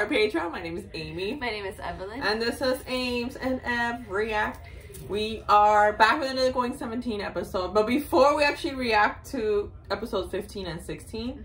Patreon. My name is Amy. My name is Evelyn. And this is Ames and Ev React. We are back with another Going 17 episode. But before we actually react to episodes 15 and 16,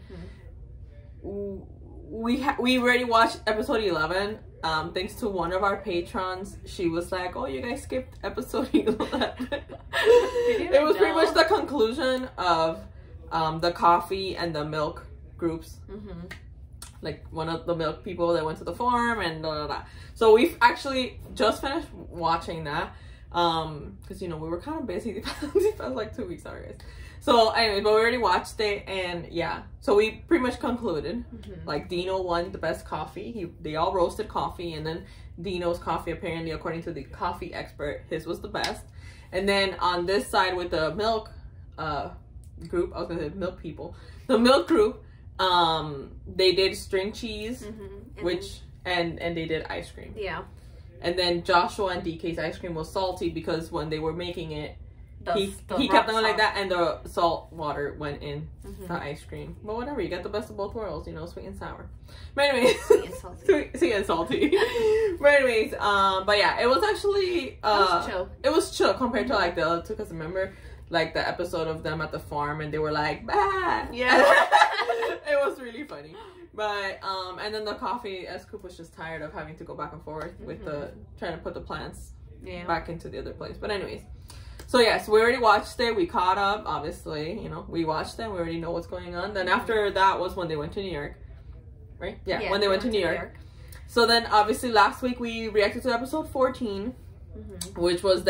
we already watched episode 11. Thanks to one of our patrons. She was like, oh, you guys skipped episode 11. It was pretty much the conclusion of the coffee and the milk groups. Like one of the milk people that went to the farm and blah, blah, blah. So we've actually just finished watching that because you know we were kind of busy the past like 2 weeks, sorry guys. So anyways, but we already watched it, and yeah, so we pretty much concluded like Dino won the best coffee. They all roasted coffee, and then Dino's coffee, apparently according to the coffee expert, his was the best. And then on this side with the milk group, I was gonna say milk people, the milk group, they did string cheese, which and they did ice cream. Yeah. And then Joshua and DK's ice cream was salty because when they were making it, he kept them like that, and the salt water went in the ice cream. But whatever, you get the best of both worlds, you know, sweet and sour. But anyways, sweet and salty. Sweet and salty. But anyways, but yeah, it was actually it was chill. It was chill compared to like the other two, because remember like the episode of them at the farm and they were like, bah! Yeah. It was really funny. But and then the coffee, Scoop was just tired of having to go back and forth with the trying to put the plants back into the other place. But anyways, so yes, we already watched it, we caught up, obviously, you know, we watched it, we already know what's going on. Then after that was when they went to New York, right? Yeah, when they went to New York. So then obviously last week we reacted to episode 14, which was the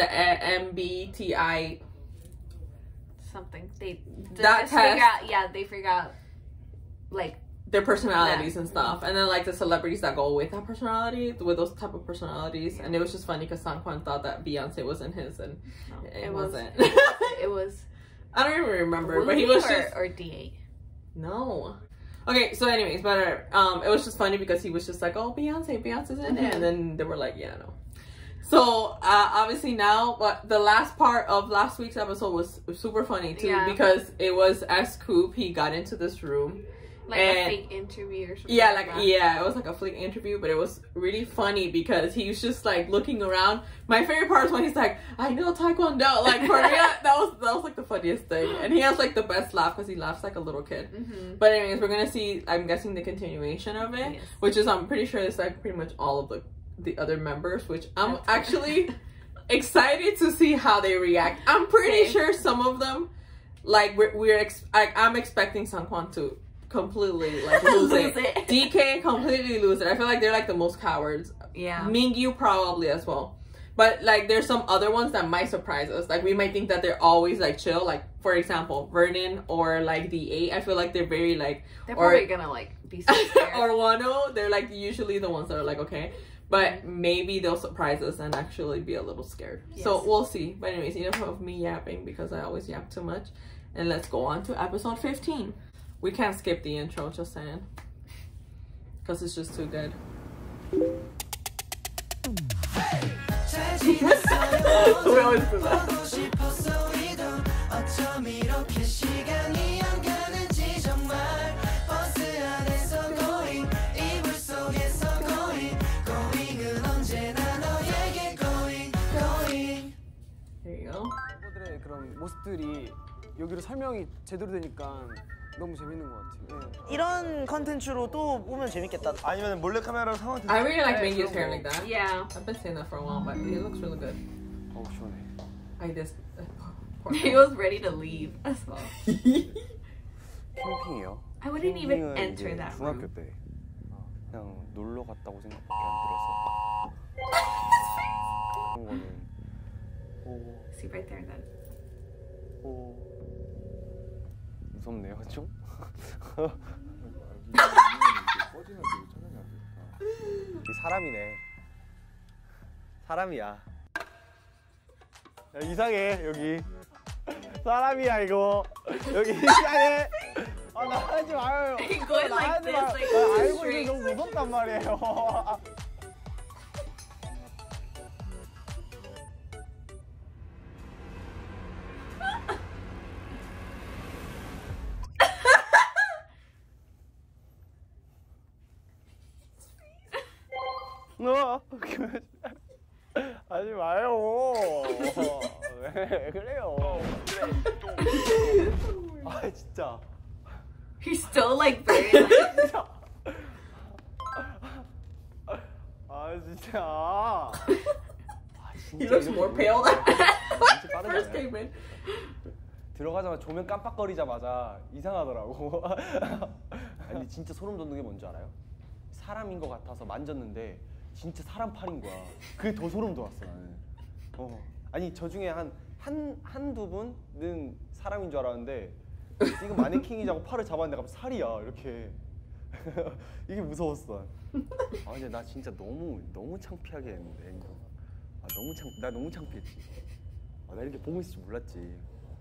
MBTI something. They forgot like their personalities and stuff, and then like the celebrities that go with that personality, with those type of personalities. And it was just funny because Sanquan thought that Beyonce was in his, and it wasn't. It was I don't even remember, but he was just or D8. No. Okay, so anyways, but it was just funny because he was just like, oh, Beyonce's in it, and then they were like, yeah, no. So obviously now, but the last part of last week's episode was super funny too, because it was Scoop. He got into this room, like a fake interview or something. Yeah, it was like a fake interview, but it was really funny because he was just like looking around. My favorite part is when he's like, I know Taekwondo. Like for me, that was like the funniest thing, and he has like the best laugh because he laughs like a little kid. But anyways, we're gonna see, I'm guessing, the continuation of it, which is, I'm pretty sure it's like pretty much all of the other members, which I'm actually excited to see how they react. I'm pretty sure some of them, like I'm expecting Sanquan to completely like lose it. DK completely lose it. I feel like they're like the most cowards. Yeah. Mingyu probably as well. But like there's some other ones that might surprise us. Like we might think that they're always like chill. Like for example, Vernon or like the 8. I feel like they're very like, they're probably gonna like be so scared. Or Wano, they're like usually the ones that are like okay. But maybe they'll surprise us and actually be a little scared. So we'll see. But anyways, enough of me yapping because I always yap too much. And let's go on to episode 15. We can't skip the intro, just saying. Because it's just too good. We always do that. 그런 모습들이 여기로 설명이 제대로 되니까 너무 재밌는 것 같아요. 이런 컨텐츠로 또 보면 재밌겠다. 아니면 몰래카메라로 상황. I really like Mingyu's hair like that. Yeah. I've been saying that for a while, but it looks really good. 어우 시원해. I just. He was ready to leave as well. 캠핑이요? I wouldn't even enter that room. 중학교 때 그냥 놀러 갔다고 생각밖에 안 들어서. 그런 거는. See right there then. 무섭네요, 좀. 이 사람이네. 사람이야. 야, 이상해 여기. 사람이야 이거. 여기 이상해. 아 나가지 마요. Going like this, like 알고 있는 너무 무섭단 말이에요. 하지 마요. 왜 그래요? 아 진짜. He's still like very like. 아 진짜. He looks more pale than first came in. 들어가자마자 조명 깜빡거리자마자 이상하더라고. 아니 진짜 소름 돋는 게 뭔지 알아요? 사람인 것 같아서 만졌는데 진짜 사람 팔인 거야. 그게 더 소름 돋았어 나는. 아니 저 중에 한두 분은 사람인 줄 알았는데 이거 마네킹이자고 팔을 잡았는데 갑자기 살이야 이렇게. 이게 무서웠어. 아 근데 나 진짜 너무 창피하게 했는데 이거. 나 너무 창피했지. 나 이렇게 보고 있을 줄 몰랐지.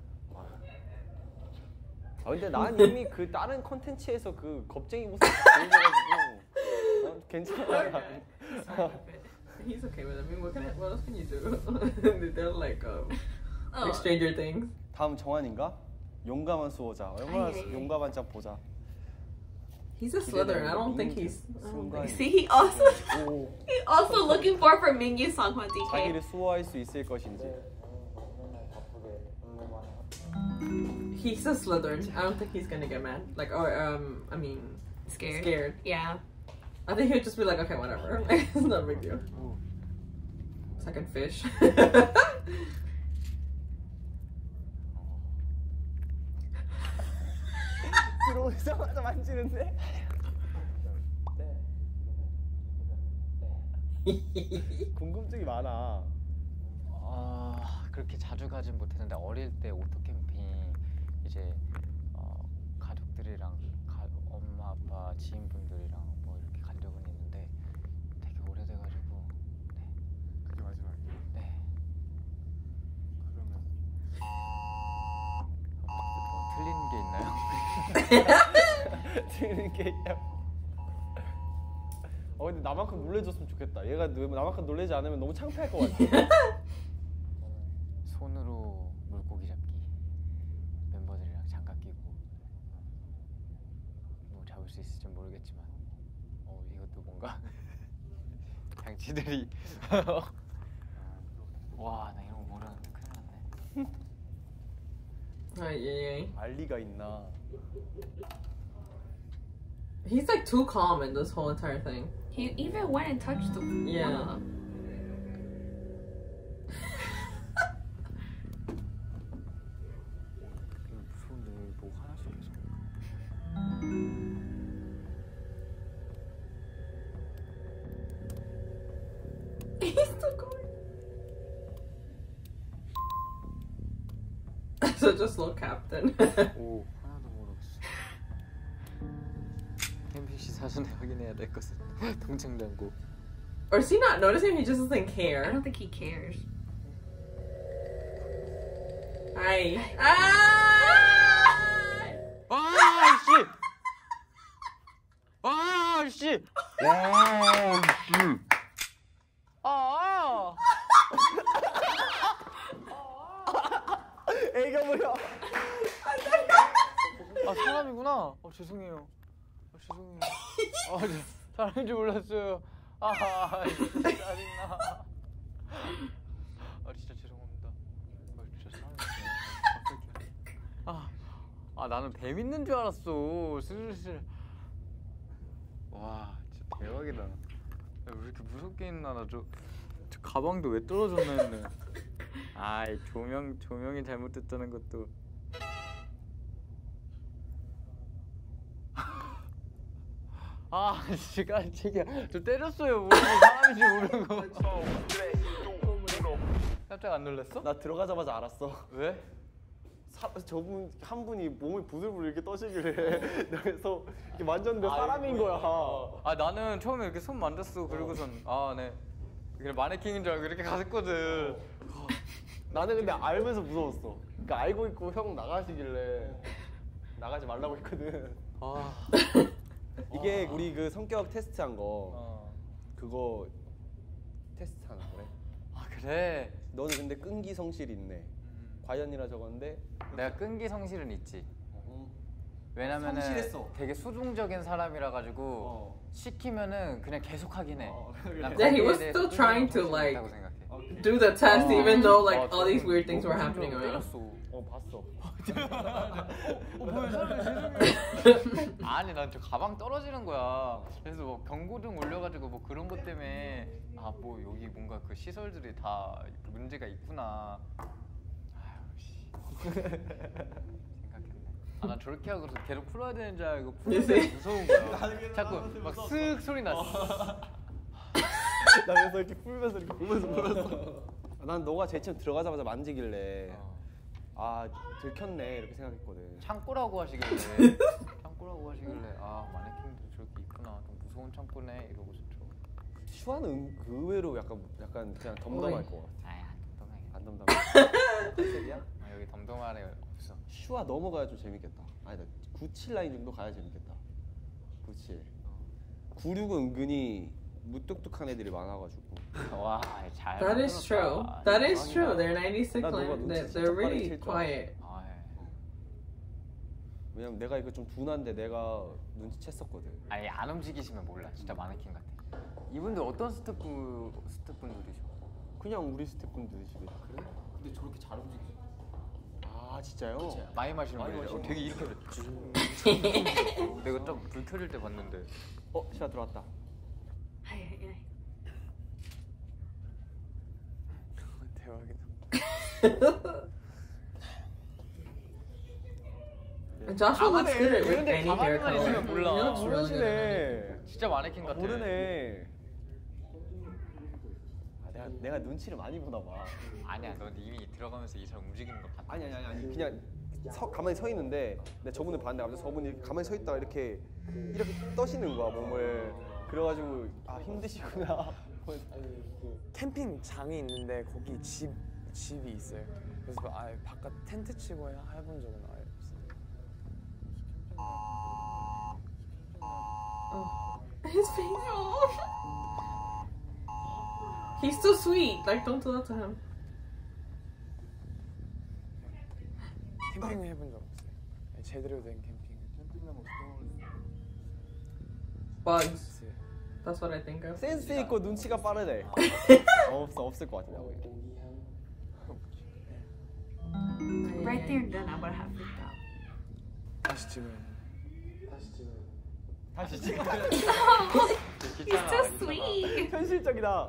근데 난 이미 그 다른 컨텐츠에서 그 겁쟁이 모습 보여가지고 괜찮아. He's okay with it. I mean, what else can you do? They're like Stranger Things. 다음 정한인가? 용감한 수호자. 얼마나 용감한지 한번 보자. He's a Slytherin. I don't think he's. See, he also looking for Mingyu Songhwa DK. 자기를 수호할 수 있을 것인지. He's a Slytherin. I don't think he's gonna get mad. Like, or I mean, scared. Yeah. I think he'll just be like, okay, whatever. It's not a big deal. Second fish. 들어오자마자 만지는데? 궁금증이 많아. 그렇게 자주 가진 못했는데 어릴 때 오토 캠핑 이제 가족들이랑 엄마 아빠 지인분들이랑 뭐 이렇게 간 적은 있는데 되게 오래돼가지고 그게 마지막이야? 네. 그러면 더 틀리는 게 있나요? 틀리는 게 있냐고. 근데 나만큼 놀래줬으면 좋겠다. 얘가 나만큼 놀래지 않으면 너무 창피할 것 같아. 손으로 물고기 잡기 멤버들이랑 장갑 끼고 뭐 잡을 수 있을지 모르겠지만 이것도 뭔가 장치들이 와 나 이런 거 모르는데 큰일 났네. Yeah. 알리가 있나? He's like too calm in this whole entire thing. He even went and touched the Yeah. one of them. 무서운데 뭐 하나씩 계속. He's still going. So just look, Captain. 오 하나도 모르겠어. NPC 사전에 확인해야 될 것은 동창 장고. Or is he not noticing? He just doesn't care. I don't think he cares. Hi. 씨! 애가 뭐야? 사람이구나. 죄송해요. 죄송해요. 사람인 줄 몰랐어요. 진짜 짜증나. 진짜 죄송합니다. 진짜 사람이구나. 나는 뱀 있는 줄 알았어. 슬슬. 와, 진짜 대박이다. 왜 이렇게 무섭게 있나? 저 가방도 왜 떨어졌나 했네. 조명이 잘못됐다는 것도. 진짜 깜짝이야. 저 때렸어요. 모르고 사람인지 모르고. 깜짝 안 놀랐어? 나 들어가자마자 알았어. 왜? 저분 한 분이 몸을 부들부들 이렇게 떠시길래 그래서 이렇게 만졌는데 사람인 거야. 나는 처음에 이렇게 손 만졌어. 그리고선 네. 그냥 마네킹인 줄 알고 이렇게 갔거든. 나는 근데 알면서 무서웠어. 그러니까 알고 있고 형 나가시길래 나가지 말라고 했거든. 이게 우리 그 성격 테스트한 거 그거 테스트하는 거래. 그래? 너는 근데 끈기 성실이 있네. 과연이라 적었는데 내가 끈기 성실은 있지. 왜냐면은 성실했어. 되게 수동적인 사람이라 가지고 시키면은 그냥 계속 하긴 해. 난 Yeah, he was 거기에 still 대해서 trying to 수동적으로 like 있다고 생각해. do the test even though like all these weird things were happening around. 봤어. 뭐야 죄송해요. 아니 난 저 가방 떨어지는 거야. 그래서 뭐 경고등 올려가지고 뭐 그런 것 때문에 아 뭐 여기 뭔가 그 시설들이 다 문제가 있구나. 아유 씨. 생각했네. 아 난 저렇게 하고 계속 풀어야 되는 줄 알고 풀는데 무서운 거야. 자꾸 막 쓱 소리 났어. 나 그래서 이렇게 풀면서 풀었어. 난 너가 제일 처음 들어가자마자 만지길래 아 들켰네 이렇게 생각했거든. 창고라고 하시길래 아 마네킹도 저렇게 있구나. 좀 무서운 창고네 이러고 들어. 슈아는 의외로 약간 그냥 덤덤할 것 같아. 아야 덤덤해. 안 덤덤해. 컨셉이야? 아, 여기 덤덤하래 없어. 슈아 넘어가야 좀 재밌겠다. 아니다 97 라인 정도 가야 재밌겠다. 97. 96은 은근히 무뚝뚝한 애들이 많아가지고. 와 잘. That is true. That is true. They're 96 나 너가 line. 눈치 진짜 They're 빠르게 really 칠 줄 알아. quiet. 아 예. 왜냐면 내가 이거 좀 둔한데 내가 눈치챘었거든. 아니 안 움직이시면 몰라. 진짜 마네킹 같아. 이분들 어떤 스태프분들이죠? 그냥 우리 스태프분들이시래. 그래? 근데 저렇게 잘 움직이죠. 아 진짜요? 많이 마시는 분이죠. 마시는 되게 이렇게 내가 좀 불 켜질 때 봤는데. 슈아 들어왔다. 대박이다. And Joshua looks good at with 근데 any hair 가만히만 color. 있으면 몰라. He looks really good. 모르시네. 진짜 마네킹 같아. 모르네. 아, 내가 눈치를 많이 보나 봐. 아니야, 넌 이미 들어가면서 이 사람 움직이는 거 봤다. 아니 그냥 가만히 서 있는데 내가 저분을 봤는데 갑자기 저분이 이렇게 가만히 서 있다가 이렇게 떠시는 거야 몸을. 그래가지고 아 힘드시구나. 캠핑장이 있는데 거기 집이 있어요. 그래서 아예 바깥 텐트 치고 해본 적은 아예 없어요. His face. He's so sweet. Like, don't do that to him. 캠핑을 해본 적 없어요. 제대로 된 캠핑. Bugs. That's what I think of. 센스 있고 눈치가 빠르네. 없을 것 같아. Right there and then I would have freaked out. 다시 찍어요. 다시 찍어. He's so sweet. 현실적이다.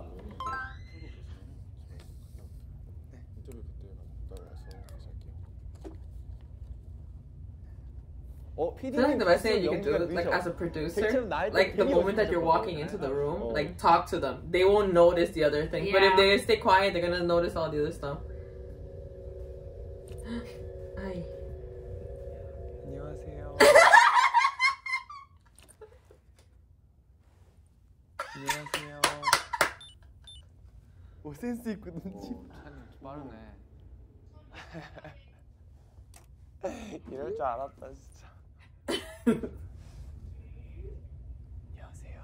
Is that like the best thing you can do, like as a producer? Like the moment that you're walking into the room, like talk to them. They won't notice the other things, but if Yeah. they stay quiet, they're gonna notice all the other stuff. Ay. 안녕하세요. 안녕하세요. 오 센스 있고 눈치. 찬이 빠르네. 이럴 줄 알았다 진짜. 안녕하세요.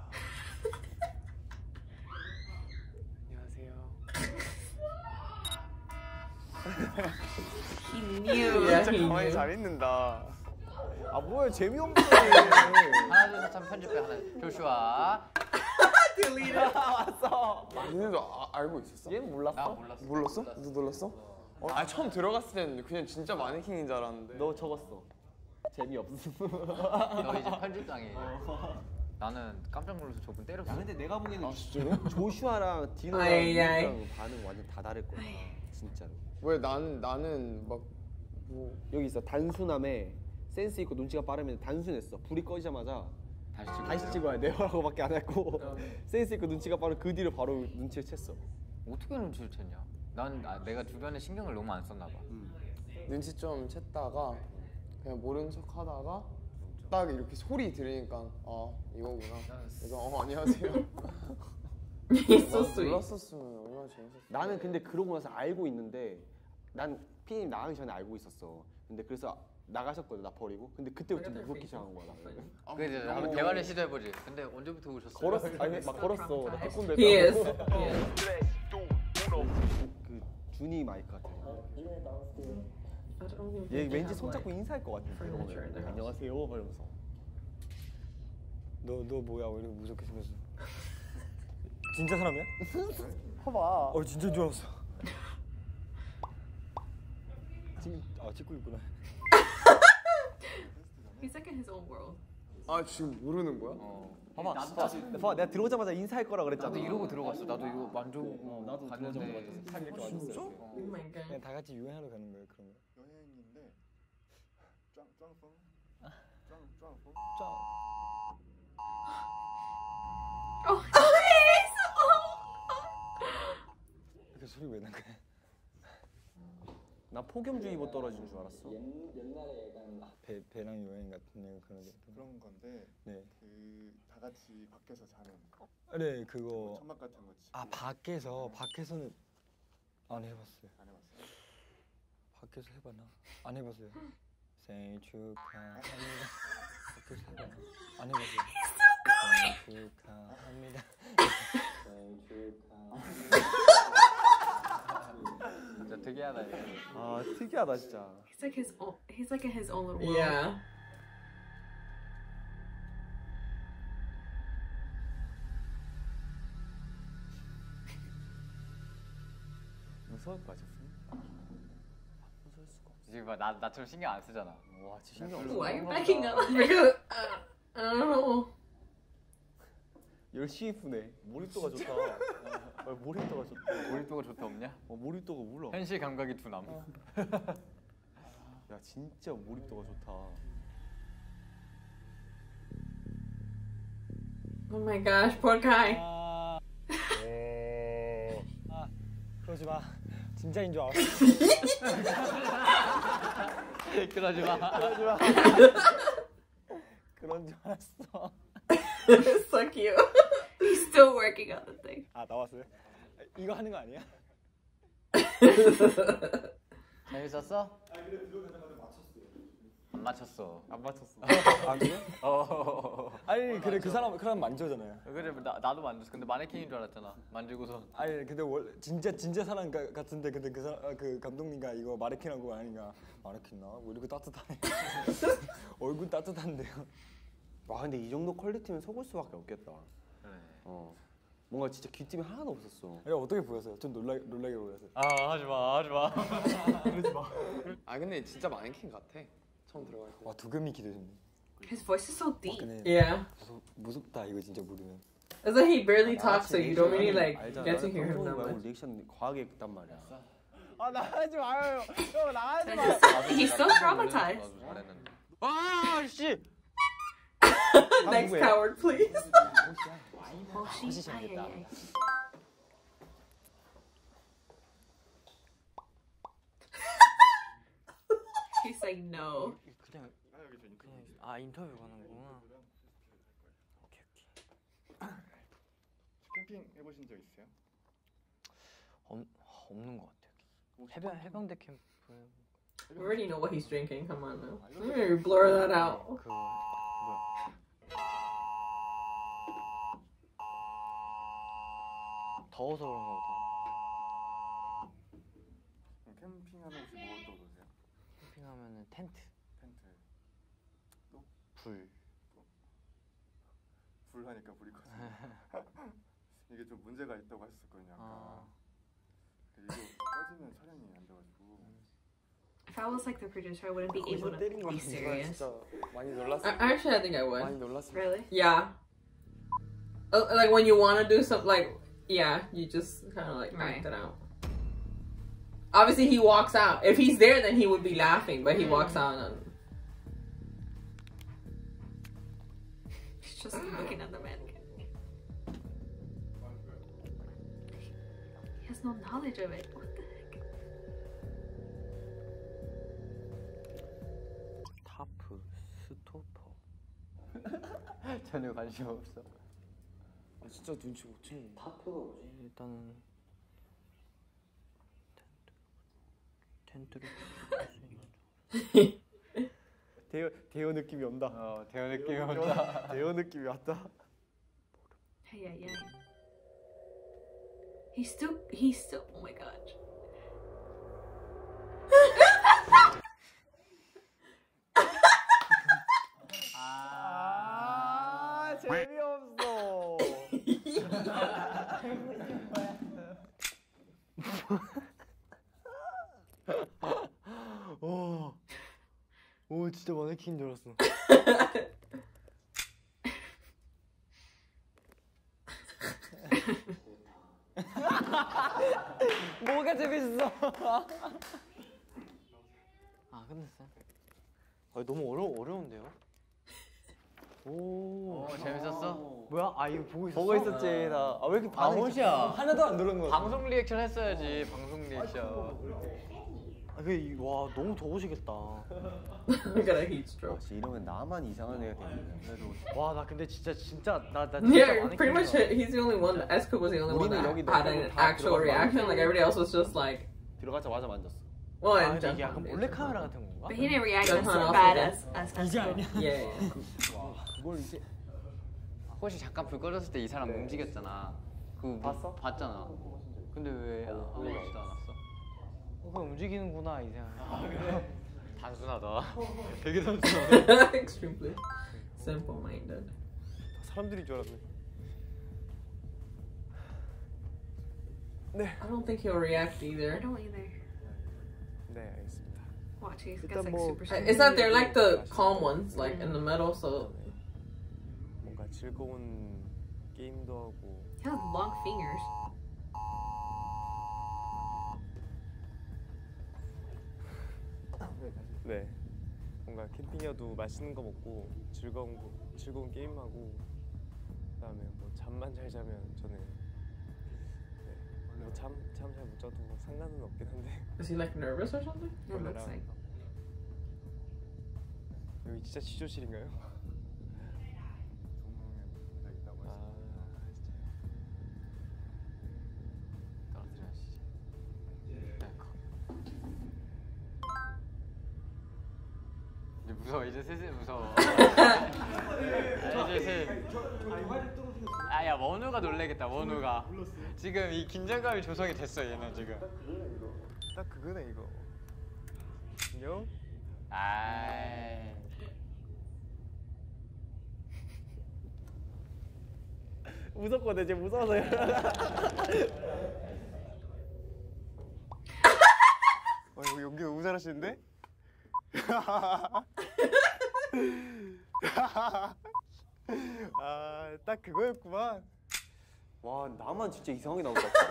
안녕하세요. He knew. Yeah, 진짜 he 가만히 knew. 잘 있는다. 아 뭐야 재미없네. 하나 둘 셋 하면 편집해. 하나 조슈아. 니네도 알고 있었어? 얘는 몰랐어? 나 몰랐어. 몰랐어? 너 놀랐어? 아 처음 들어갔을 때는 그냥 진짜 마네킹인 줄 알았는데. 너 적었어. 재미없어. 너 이제 편집장이. 나는 깜짝 놀라서 저분 때렸어. 야 근데 내가 보기에는 아 진짜로? 조슈아랑 디노랑 아이, 민규랑 반응 완전 다 다를 거야. 진짜로. 왜 나는 막 뭐 여기 있어 단순함에 센스 있고 눈치가 빠르면 단순했어. 불이 꺼지자마자 다시 찍어야 돼요라고밖에 안 했고 센스 있고 눈치가 빠르면 그 뒤로 바로 눈치를 챘어. 어떻게 눈치를 챘냐? 난 내가 주변에 신경을 너무 안 썼나 봐. 눈치 좀 챘다가 그냥 모른 척 하다가 딱 이렇게 소리 들으니까 아 이거구나. 그래서 안녕하세요. He's so sweet. 몰랐었으면 얼마나 재밌었어. 나는 근데 그러고 나서 알고 있는데 난 피디님 나가기 전에 알고 있었어. 근데 그래서 나가셨거든 나 버리고. 근데 그때부터 무섭기 시작한 거야 나는. 그래서 한번 대화를 시도해보지. 근데 언제부터 오셨어요? 걸었어. 아니 막 걸었어. 나 태권도 He is. 했다고. He is. 그 준이 마이크 같아. I don't even 얘 think they 왠지 have, 손잡고 like, 인사할 것 같은데. furniture in the house. 안녕하세요. 이러면서. 너 뭐야? 왜 이렇게 무섭게 생겼어? 진짜 사람이야? 봐봐. 진짜인 줄 알았어. 지금 찍고 있구나. He's like in his own world. 아 지금 모르는 거야? 봐봐. 봐봐. 내가 들어오자마자 인사할 거라 그랬잖아. 나도 이러고 들어갔어. 나도 이거 만져보고 나도 갔는데 살 이렇게 진짜? 왔었어. Oh my god. 그냥 다 같이 유행하러 가는 거예요, 그러면. 여행인데 짱뽕 Oh, he's 그 소리 왜 난 거야? 나 폭염주의보 떨어진 줄 알았어. 배낭 여행 같은 그런 게. 그런 건데 네. 그 다 같이 밖에서 자는 네, 그거. 천막 같은 거 치고 밖에서는 안 해봤어요. 안 해봤어요? 밖에서 해봤나? 안 해봤어요. 생일 축하합니다. 밖에서 해봤나? 안 해봤어요. 생일 축하합니다. 생일 축하합니다. 진짜 특이하다 얘. 아 특이하다 진짜. He's like his own. He's like in his own little world. Yeah. 무서울 것 같아. 무서울 수가 없어. 지금 봐, 나처럼 신경 안 쓰잖아. 와 진짜 신경 안 Why are you 써. backing up? Because I don't know. 열심히 푸네. 몰입도가 좋다. 몰입도가 좋다. 몰입도가 좋다 없냐? 몰입도가 몰라. 현실 감각이 둔함. 야 진짜 몰입도가 좋다. Oh my gosh, poor guy. 그러지 마. 진짜인 줄 알았어. 그러지 마. 그런 줄 알았어. So cute. He's still working on the thing. 나왔어요? 이거 하는 거 아니야? 재밌었어? 안 맞췄어. 안 맞췄어. 아 그래? 아니 그래 그 사람 만져잖아요. 그래 나도 만졌어. 근데 마네킹인 줄 알았잖아. 만지고서. 아니 근데 진짜 사람 같은데 근데 그 사람 그 감독님과 이거 마네킹하고 아닌가 마네킹 나왜 이렇게 따뜻하네. 얼굴 따뜻한데요. 와 근데 이 정도 퀄리티면 속을 수밖에 없겠다. 그래. 뭔가 진짜 귀띔이 하나도 없었어. 내가 어떻게 보였어요? 좀 놀라게 보였어요. 하지 마. 아 근데 진짜 마네킹 같아. 처음 들어갈 때. 와 도겸이 기대되네. His voice is so deep. 근데 Yeah. 무섭다 이거 진짜 모르면. It's like he barely talks, so you don't really like 알잖아. get to hear him that 말고 much. 리액션 과하게 했단 말이야. 나 하지 마요. 형 나 하지 마. He's so traumatized. 나도 잘했는데. 아 씨. Next 누구야? coward, please. Oh, 다시 시작했다. He's like no. 그냥 인터뷰 가는 거구나. 캠핑 해보신 적 있어요? 없는 것 같아요. 해병대 캠프. We already know what he's drinking. Come on now. Blur that out. 그거 뭐야? 더워서 그런가 보다. 그럼 캠핑하면 혹시 뭐 떠오르세요? 캠핑하면은 텐트, 텐트 불. 불 하니까 불이 커져. 이게 좀 문제가 있다고 하셨었거든요. 아까. 이거 꺼지면 촬영이 안 돼가지고. If I was like the producer, I wouldn't be able to be serious. 진짜 많이 놀랐어. Actually, I think I 많이 would. 놀랐어. Really? Yeah. Like when you want to do something, like, yeah, you just kind of like act it out. Obviously, he walks out. If he's there, then he would be laughing, but he walks out and. He's just looking at the mannequin. He has no knowledge of it. What the heck? 타프, 스토퍼. 전혀 관심 없어. 진짜 눈치 못 채. 타프가 뭐지? 일단은 텐트를 대여 느낌이 온다. 대여 느낌이 온다. 대여 느낌이 왔다. Hey, yeah. He's still, oh my god. 재미없어. 오 진짜 마네킹인 줄 알았어. 뭐가 재밌어? 아 끝났어요? 너무 어려운데요? 오, 재밌었어? 뭐야? 아 이거 보고 있었지 나. 아 왜 이렇게 반응이 호시야. 하나도 안 들은 거 같아. 방송 리액션 했어야지. 방송 리액션. 와 너무 더우시겠다. I got a heat stroke. 역시 이러면 나만 이상한 애가 되는. 와 나 근데 진짜 나 Yeah, pretty much he's the only one. S-Coop was the only one 우리는 that 여기 had an 너무 다 actual 들어가서 reaction. Like everybody else was just like, 들어가자마자 만졌어. well, 아 and 근데 이게 약간 Jeff 몰래 카메라 같은 건가? But he didn't react Good as one, bad also as 이제 Esco. 아니야. yeah. 그걸 이제 혹시 잠깐 불 꺼졌을 때 이 사람 움직였잖아. 그거 봤어? 봤잖아. 근데 왜 아무렇지도 않았어? 그냥 움직이는구나 이 생각. 단순하다. 되게 단순하다. Extremely simple-minded. 사람들인 줄 알았네. I don't think he'll react I either. don't either. 네 알겠습니다. Watch, he's 일단 got like 뭐- super strong. It's that they're like the calm ones, like in the middle. So 뭔가 즐거운 게임도 하고. He has long fingers. 네. 뭔가 캠핑이어도 맛있는 거 먹고 즐거운 게임 하고 그다음에 뭐 잠만 잘 자면 저는 뭐잠 잘 못 자도 뭐 상관은 없긴 한데 is he like nervous or something? It looks like. 여기 진짜 지조실인가요? 동물원에 있다고 아 떨어뜨려야지. 이제 무서워. 이제 슬슬 무서워. 이제 슬. 아야 원우가 놀래겠다. 원우가. 지금 이 긴장감이 조성이 됐어 얘는 지금. 딱 그거네 이거. 안녕? 아이. 무섭거든 지금 무서워서요. 이거 연기 너무 잘하시는데? 아, 딱 그거였구만. 와, 나만 진짜 이상하게 나올 것 같아.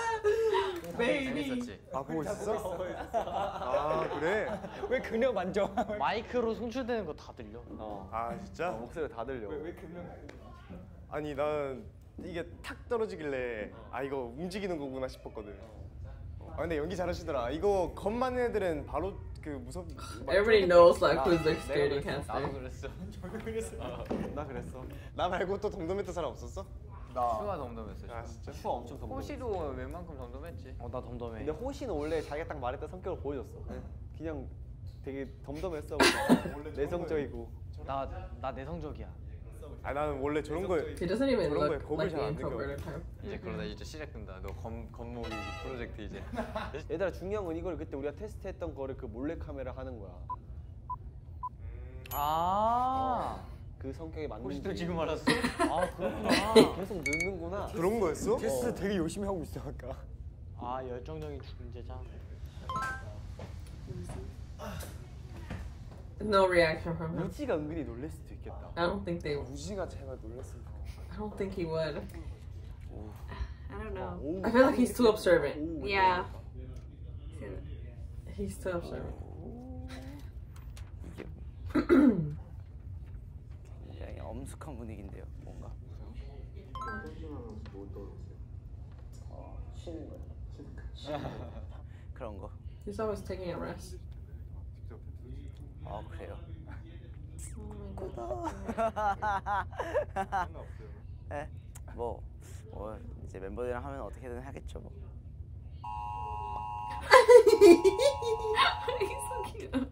재밌었지. 아, 보고 있었어? 아, 그래? 왜 그냥 만져? 마이크로 송출되는 거 다 들려. 아, 진짜? 목소리가 다 들려. 왜 그냥? 아니, 난 이게 탁 떨어지길래 아, 이거 움직이는 거구나 싶었거든. 아, 근데 연기 잘하시더라. 이거 겁많은 애들은 바로 그 무섭. Everybody knows like who's like scaredy 나도 cat. 그랬어. 나 그랬어. 나 말고 또 덤덤했던 사람 없었어? 슈가 덤덤했어. 아, 진짜? 슈가 엄청 덤덤. 호시도 웬만큼 덤덤했지. 나 덤덤해. 근데 호시는 원래 자기가 딱 말했던 성격을 보여줬어. 그냥 되게 덤덤했어. 내성적이고. 나 내성적이야. 아 나는 원래 저런 거에 He doesn't even 그런 거에 look 겁을 like the 잘 안 느껴. introverted type. 이제 그러다 이제 시작된다. 너 건목이 프로젝트 이제. 얘들아 중요한 건 이걸 그때 우리가 테스트했던 거를 그 몰래 카메라 하는 거야. 아. 그 성격에 맞는지. 호시도 지금 알았어? 아 그렇구나. 계속 늦는구나. 그런 거였어? 테스트 되게 열심히 하고 있어 아까. 아 열정적인 중재자. No reaction from him. 우지가 은근히 놀랄 수도 있겠다. I don't think they. 우지가 제발 놀랬으면 I don't think he would. I don't know. I feel like he's too observant. Yeah. He's too observant. 굉장히 엄숙한 분위기인데요. 뭔가 쉬는 거야. 그런 거. He's always taking a rest. 직접 테스트 아 그래요. 상관없어요. 네. 뭐 이제 멤버들이랑 하면 어떻게든 하겠죠. 뭐. He's so cute.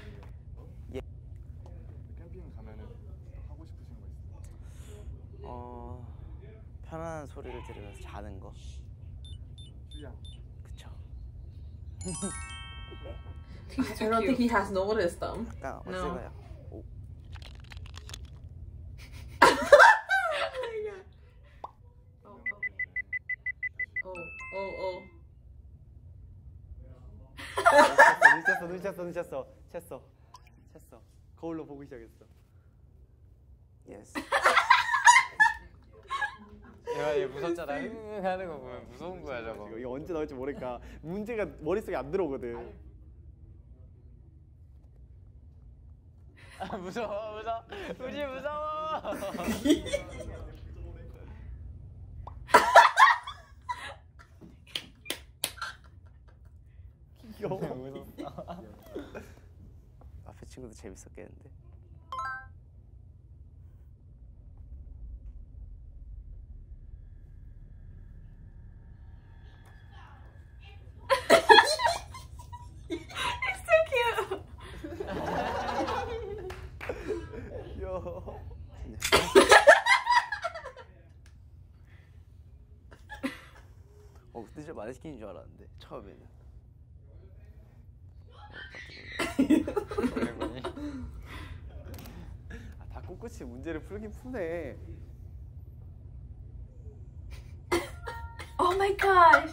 캠핑 가면은 하고 싶으신 거 있어요? 편안한 소리를 들으면서 자는 거. 휴양. 그쵸. I don't think he has noticed them. 약간 No. 어찌가요? 오. 챘어. 거울로 보고 시작했어. 예스. 얘 무섭잖아. 하는 거 보면 무서운 거야 저거. 이거 언제 나올지 모르니까 문제가 머릿속에 안 들어오거든. 무서워. 우지 무서워. 귀여워. 앞에 친구도 재밌었겠는데. It's so cute. 귀여워. 그때 진짜 마네킹인 줄 알았는데 처음에는. 다 꿋꿋이 문제를 풀긴 푸네. Oh my gosh.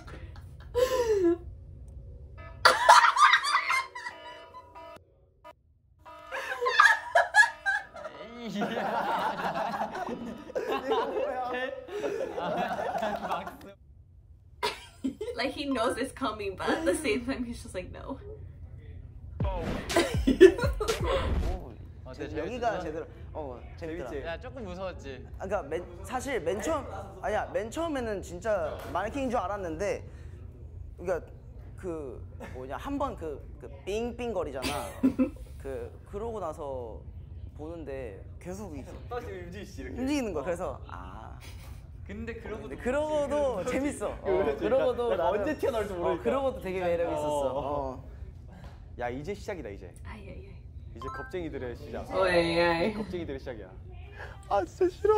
Like he knows it's coming, but at the same time he's just like no. 여기가 제대로 재밌더라. 재밌지? 야 조금 무서웠지. 그러니까 사실 맨 처음에는 진짜 마네킹인 줄 알았는데, 그러니까 그 뭐냐 한 번 그 삥삥 거리잖아. 그러고 나서 보는데 계속 움직이는 거야. 그래서 근데 그러고도 재밌어. 그러고도 나는 언제 튀어나올지 모르니까. 그러고도 되게 매력 있었어. 야 이제 시작이다 이제. 아예. 이제 겁쟁이들의 시작. 오예. 겁쟁이들의 시작이야. 아 진짜 싫어.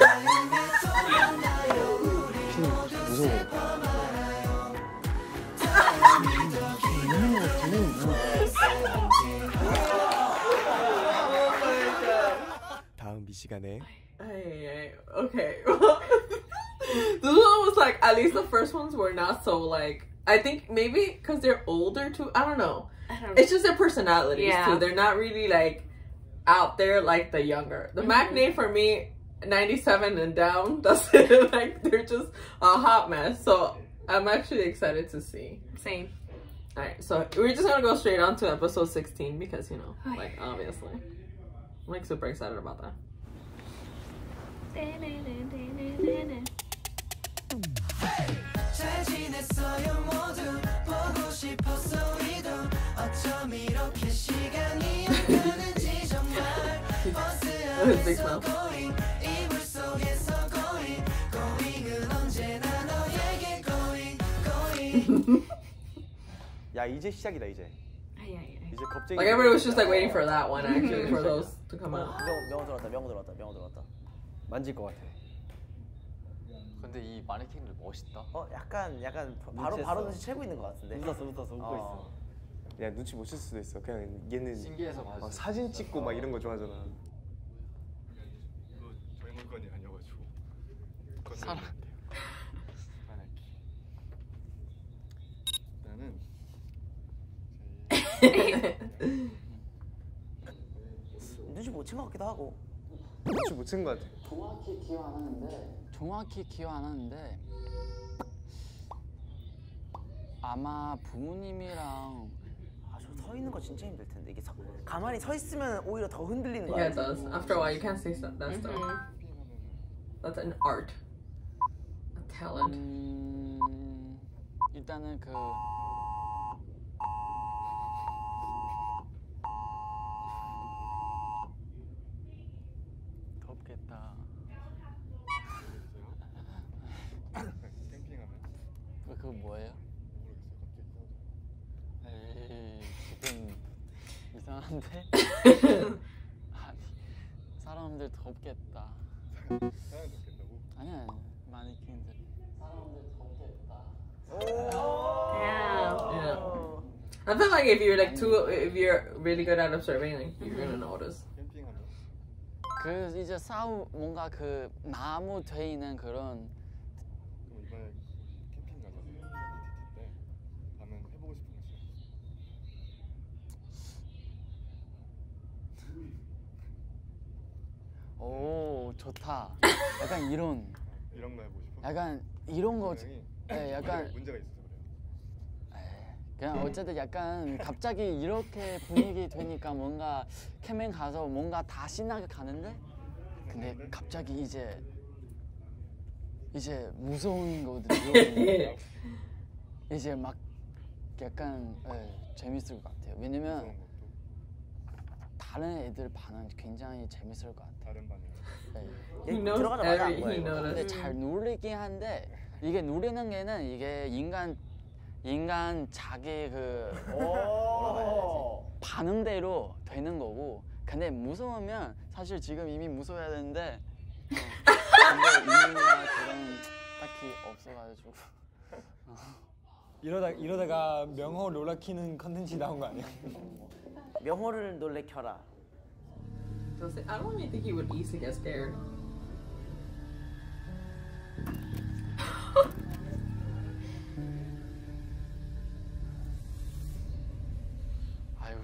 다음 미시간에. Okay. This one was like, at least the first ones were not so like, I think maybe because they're older too. I don't know. It's just their personalities too. They're not really like out there like the younger. The MACNA for me, 97 and down. That's it. Like they're just a hot mess. So I'm actually excited to see. Same. All right, so we're just gonna go straight on to episode 16 because you know, like obviously, I'm like super excited about that. Big smile. 야 이제 시작이다 이제. 이제 겁쟁이. Like everybody was just like waiting for that one actually for those to come out. 명호 들어왔다. 만질 것 같아. 근데 이 마네킹들 멋있다. 약간 바로 눈치채고 있는 것 같은데. 웃었어 웃고 있어. 야 눈치 못 챌 수도 있어. 그냥 얘는 신기해서 봐줘. 사진 찍고 막 이런 거 좋아하잖아. 이거 저희 물건이 아니어가지고. 사람. 일단은 눈치 못 챈 것 같기도 하고. 눈치 못 챈 것 같아. 정확히 기억 안 하는데 아마 부모님이랑 저 서 있는 거 진짜 힘들 텐데. 이게 가만히 서 있으면 오히려 더 흔들리는 거야. Yeah, it does. After a while, you can't say that stuff. That's an art, a talent. 일단은 그 덥겠다. 캠핑하면 그거 뭐예요? 모르겠어요. 에이, 지금 이상한데? 아니, 사람들 덥겠다. 사람이 덥겠다고? 아니야, 마네킹들. 사람들 덥겠다. Yeah. I feel like if you're really good at observing, like you're gonna notice. 캠핑하면 그 이제 뭔가 그 나무 돼 있는 그런. 그럼 이번에 캠핑 가잖아요. 때 가면 해보고 싶은 거 있어요? 오 좋다. 약간 이런 거 해보고 싶어? 약간 이런 거 네, 약간 문제가 있어서 그래요. 그냥 어쨌든 약간 갑자기 이렇게 분위기 되니까 뭔가 캠핑 가서 뭔가 다 신나게 가는데 근데 갑자기 이제 무서운 거 들어오고 이제 막 약간 재밌을 것 같아요. 왜냐면 다른 애들 반응 굉장히 재밌을 것 같아요. 다른 반응. He 들어가자마자 안 거야. 근데 잘 누르긴 한데 이게 누리는 게는 이게 인간 자기 그 뭐라고 해야 되지? 반응대로 되는 거고 근데 무서우면 사실 지금 이미 무서워야 되는데 근데 의미가 그런 딱히 없어가지고 이러다가 명호 롤라 키는 컨텐츠 나온 거 아니야? 명호를 놀래켜라. I don't even think he would easily get scared. 아유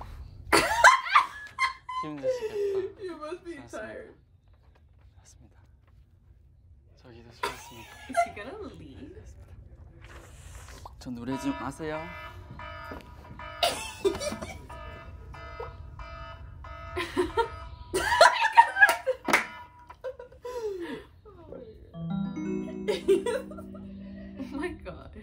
힘드시겠다. You must be tired. 맞습니다. 저기도 수고했습니다. Is he gonna leave? 저 노래 좀 아세요? Oh my god.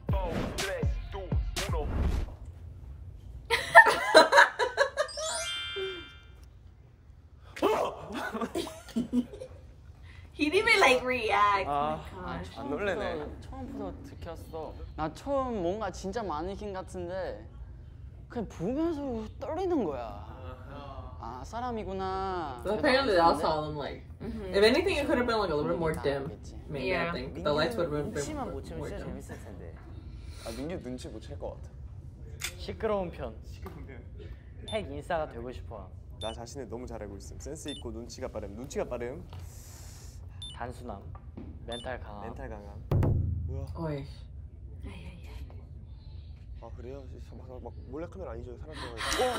He didn't even like react. Oh my gosh. 안 놀래네. 처음부터 들켰어. 나 처음 뭔가 진짜 마네킹 같은데 그냥 보면서 떨리는 거야. 아 사람이구나. So apparently they all saw them like. If anything, it could have been like a little bit more dim. Maybe Yeah. I think the lights would have been 눈치만 못 채면 more 진짜 dim. 재밌을 텐데. 아 민규 눈치 못 챌 것 같아. 시끄러운 편. 핵 인싸가 되고 싶어. 나 자신을 너무 잘 알고 있음. 센스 있고 눈치가 빠름. 단순함, 멘탈 강함. 멘탈 강함. 뭐야? Oy. 아 그래요? 막 몰래카메라 아니죠? 사람 들어가.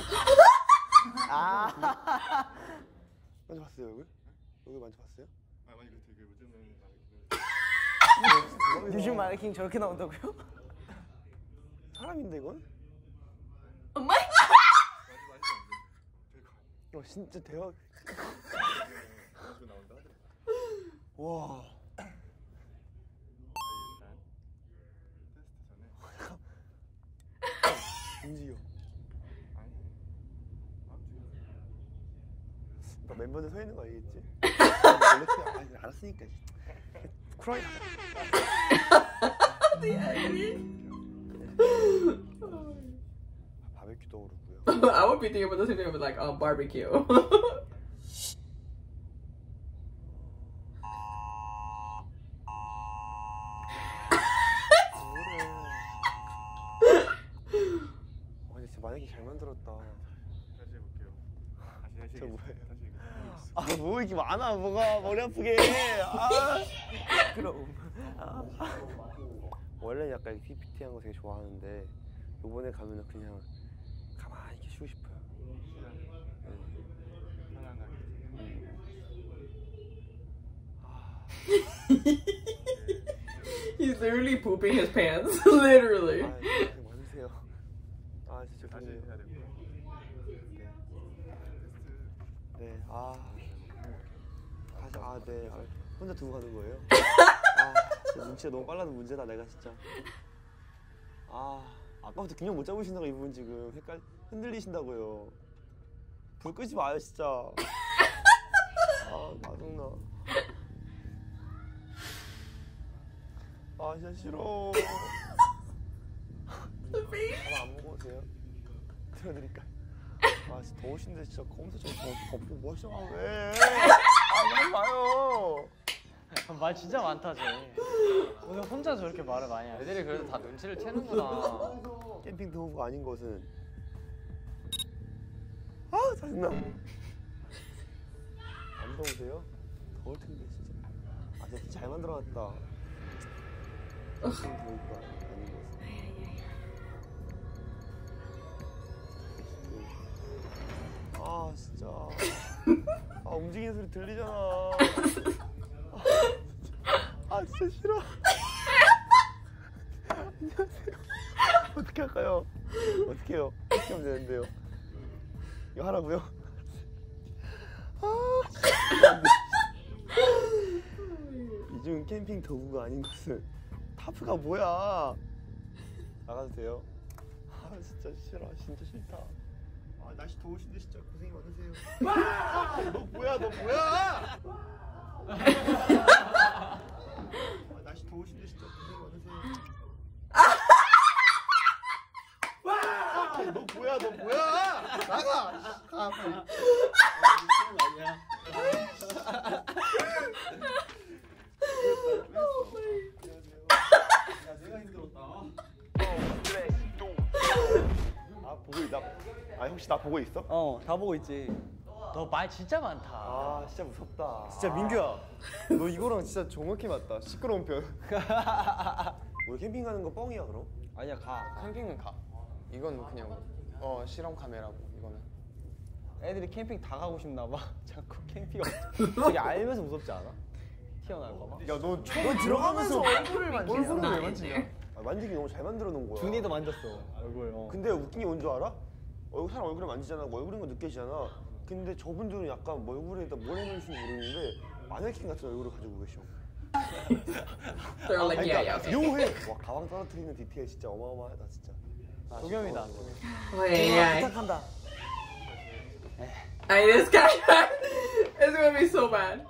아. 만져봤어요 여기? 여기 만져봤어요? 아 아니 그 되게 요즘은 요즘 마네킹 저렇게 나온다고요? 사람인데 이건? Oh my god. 진짜 대박. 가지고 나온다. 와. 일단 테스트 전에 움직여. 아니 그러니까 멤버들 서 있는 거 알겠지? 아니 알았으니까. 쿨하게 가자. 바베큐 떠오르고요. I would be thinking about the same thing with like barbecue. 와 진짜 만약에 잘 만들었다. 다시 해볼게요. 다시 저 뭐예요? 다시 뭐 이렇게 많아 뭐가 머리 아프게 해. 그럼. 원래 약간 PPT한 거 되게 좋아하는데 이번에 가면은 그냥 가만히 이렇게 쉬고 싶어요. He's literally pooping his pants. Literally. 아 고생 많으세요. 아 진짜 다시 그래요. 해야 되고요. 네, 네, 혼자 두고 가는 거예요? 진짜 눈치가 너무 빨라도 문제다, 내가 진짜. 아까부터 균형 못 잡으신다고 이분 지금 흔들리신다고요. 불 끄지 마요, 진짜. 짜증나. 진짜 싫어. 밥 안 먹으세요? 틀어드릴까요? 진짜 더우신데 진짜 검사 좀 덮고 뭐 하시나 왜? 하지 마요. 말 진짜 많다 쟤. 오늘 혼자 저렇게 말을 많이 해. 애들이 그래도 다 눈치를 채는구나. 캠핑 도구가 아닌 것은 짜증나. 안 더우세요? 더울 텐데 진짜. 진짜 잘 만들어놨다. 캠핑 도구가 아닌 것은. 진짜. 아 움직이는 소리 들리잖아. 아 진짜 싫어. 안녕하세요. 어떻게 할까요? 어떻게 해요? 어떻게 하면 되는데요? 이거 하라고요? 이중 캠핑 도구가 아닌 것을. 타프가 뭐야? 나가도 돼요? 아 진짜 싫어. 진짜 싫다. 아 날씨 더우신데 진짜 고생이 많으세요. 너 뭐야? 너 뭐야? 아 날씨 더우신데 진짜 고생이 많으세요. 너 뭐야? 너 뭐야? 나가! 가 빨리. 야 내가 힘들었다. 아 보고 있다. 아 혹시 나 보고 있어? 다 보고 있지. 너 말 진짜 많다. 아 진짜 무섭다. 진짜 민규야. 너 이거랑 진짜 정확히 맞다. 시끄러운 편. 오늘 캠핑 가는 거 뻥이야 그럼? 아니야 가. 캠핑은 가. 이건 그냥 실험 카메라고 이거는. 애들이 캠핑 다 가고 싶나 봐. 자꾸 캠핑 되게 알면서 무섭지 않아? 튀어나올까 봐. 야너 들어가면서 얼굴을 만지냐? 얼굴을 왜 만지냐? 아, 만지기 너무 잘 만들어 놓은 거야. 준이도 만졌어 얼굴. 근데 웃긴 게 뭔 줄 알아? 사람 얼굴에 만지잖아. 뭐 얼굴인 거 느껴지잖아. 근데 저분들은 약간 뭐 얼굴에다 뭘 해놓을지 모르는데 마네킹 같은 얼굴을 가지고 계셔. They're like, yeah, yeah, okay. 묘해. 와 가방 떨어뜨리는 디테일 진짜 어마어마하다 진짜. 도겸이다. Wait, yeah. 부탁한다. Hey, this guy is gonna be so bad.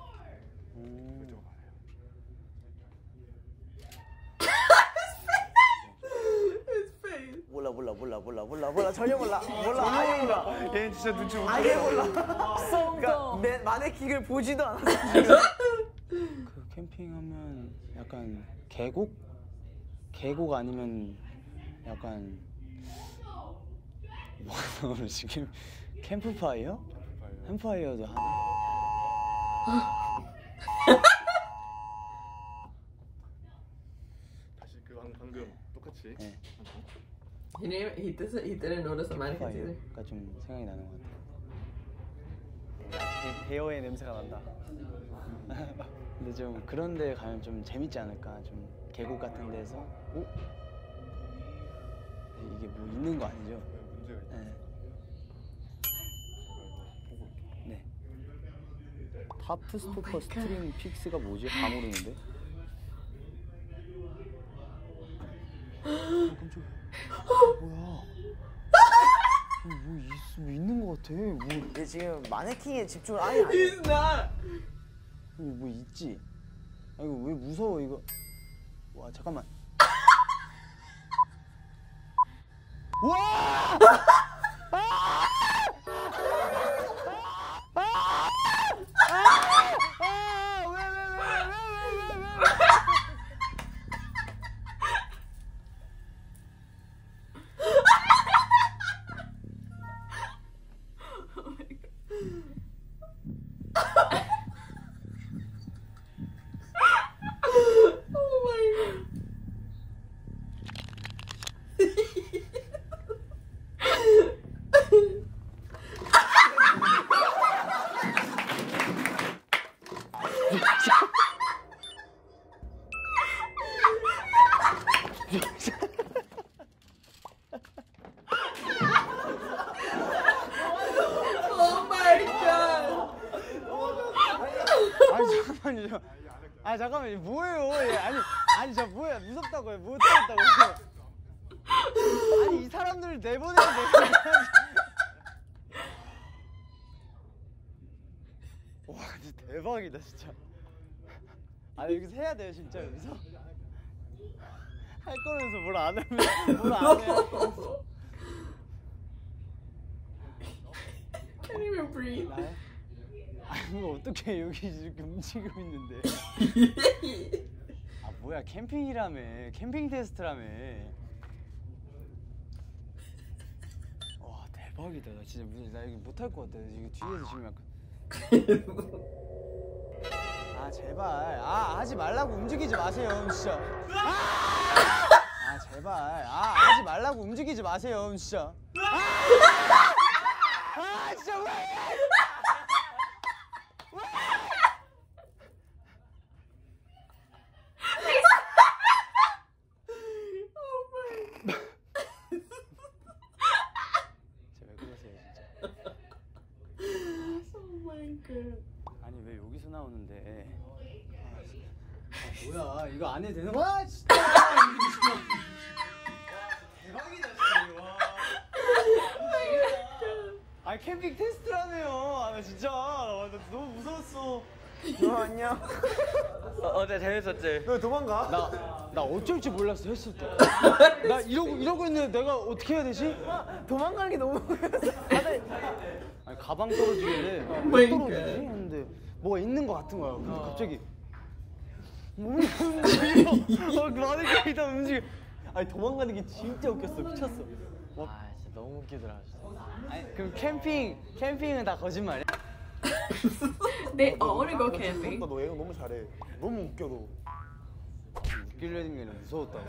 His face. 몰라 전혀 몰라. 아예 몰라. 얘는 진짜 눈치 못 아예 몰라. 그러니까 내 마네킹을 보지도 않았어. 그 캠핑하면 약간 계곡 아니면 약간 뭐가 지금 캠프파이어? 캠프파이어도 하나? 다시 그 방금 똑같이. 네. He didn't notice the mannequins either. 캠프파이어가 좀 생각이 나는 것 같아. 배어의 냄새가 난다. 근데 좀 그런 데 가면 좀 재밌지 않을까? 좀 계곡 같은 데서 이게 뭐 있는 거 아니죠? 문제가 있다. 네. 네. 타프 스토퍼 스트림 픽스가 뭐지? 다 모르는데. 깜짝이야. 뭐야? 뭐 있는 거 같아. 얘 지금 마네킹에 집중을 아예 안 해. He's not. 뭐 있지? 아 이거 왜 무서워 이거? 와 잠깐만. 와! 아 잠깐만요 뭐예요? 예, 아니 저 뭐야 무섭다고요? 못 하겠다고요? 아니 이 사람들을 내보내는데 와 진짜 대박이다 진짜. 아 여기서 해야 돼요 진짜 여기서 할 거면서 뭘 안 하면 뭘 안 해요? Can't even breathe. 나요? 아니 뭐 어떻게 여기 이렇게 움직이고 있는데? 아 뭐야 캠핑이라며 캠핑 테스트라며. 와 대박이다 나 진짜 나 이거 못할 것 같아. 이거 뒤에서 지금 약간 아 제발 하지 말라고 움직이지 마세요 진짜. 아 제발 하지 말라고 움직이지 마세요 진짜. 진짜 왜? 나오는데. 뭐야 이거 안 해도 되는 거야? 진짜 대박이다 진짜. 아 캠핑 테스트라네요. 나 진짜 나 너무 무서웠어. 안녕. 어제 재밌었지? 너 도망가? 나 어쩔 줄 몰랐어 했을 때. 나 이러고 있는데 내가 어떻게 해야 되지? 도망가는 게 너무 아니 가방 떨어지길래 뭐 그러니까. 떨어지지? 했는데 뭐가 있는 거 같은 거야. 근데 갑자기 몸이 움직여. 마네킹이 다 움직여. 아니 도망가는 게 진짜 웃겼어. 미쳤어. 아 진짜 너무 웃기더라. 아니 그럼 캠핑은 다 거짓말이야? They all wanna go camping. 너 애가 너무 잘해. 너무 웃겨 너. 웃기려는 게 아니라 무서웠다고.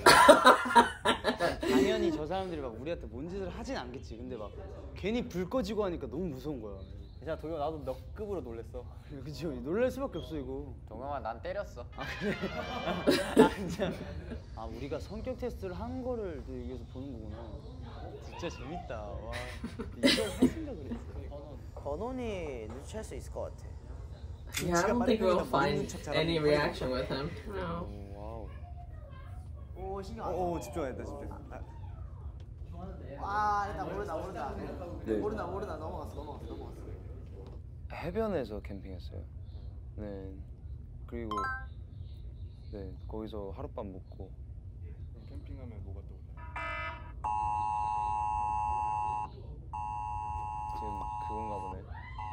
당연히 저 사람들이 막 우리한테 뭔 짓을 하진 않겠지. 근데 막 괜히 불 꺼지고 하니까 너무 무서운 거야. 진짜 동영 나도 너 급으로 놀랬어. 그치 놀랄 수밖에 없어 이거. 동영아 난 때렸어. 아 그래? 진짜. 아 우리가 성격 테스트를 한 거를 또 여기서 보는 거구나. 진짜 재밌다. 와 이걸 할 생각을 했어. 번원이 눈치할 수 있을 것 같아. Yeah, I don't think we'll find any reaction with him. No. 와우. 오 신경 오 집중했다 집중. 일단 모르다. 네. 모르다 넘어갔어. 해변에서 캠핑했어요. 네. 그리고 네 거기서 하룻밤 묵고. 캠핑하면 뭐가 떠올라요? 지금 그건가 보네.